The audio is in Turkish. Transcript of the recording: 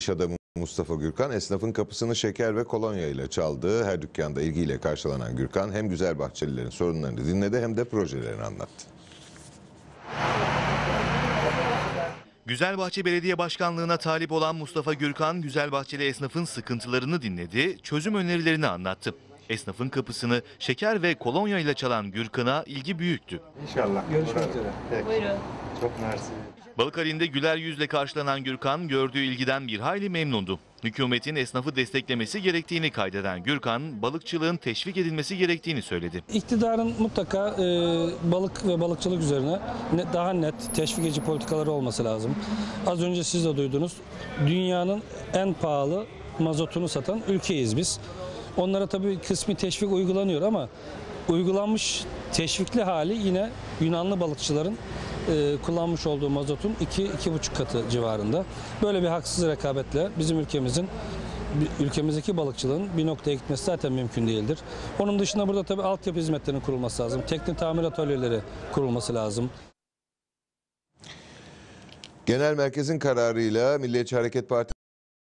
İş adamı Mustafa Gürkan, esnafın kapısını şeker ve kolonya ile çaldığı her dükkanda ilgiyle karşılanan Gürkan, hem Güzelbahçelilerin sorunlarını dinledi hem de projelerini anlattı. Güzelbahçe Belediye Başkanlığı'na talip olan Mustafa Gürkan, Güzelbahçeli esnafın sıkıntılarını dinledi, çözüm önerilerini anlattı. Esnafın kapısını şeker ve kolonya ile çalan Gürkan'a ilgi büyüktü. İnşallah. Görüşmek üzere. Buyurun. Çok mersi. Balıkali'nde güler yüzle karşılanan Gürkan, gördüğü ilgiden bir hayli memnundu. Hükümetin esnafı desteklemesi gerektiğini kaydeden Gürkan, balıkçılığın teşvik edilmesi gerektiğini söyledi. İktidarın mutlaka balık ve balıkçılık üzerine daha net teşvik edici politikaları olması lazım. Az önce siz de duydunuz. Dünyanın en pahalı mazotunu satan ülkeyiz biz. Onlara tabii kısmi teşvik uygulanıyor ama uygulanmış teşvikli hali yine Yunanlı balıkçıların kullanmış olduğu mazotun 2-2,5 katı civarında. Böyle bir haksız rekabetle bizim ülkemizdeki balıkçılığın bir noktaya gitmesi zaten mümkün değildir. Onun dışında burada tabii altyapı hizmetlerinin kurulması lazım. Teknik tamir atölyeleri kurulması lazım. Genel merkezin kararıyla Milliyetçi Hareket Partisi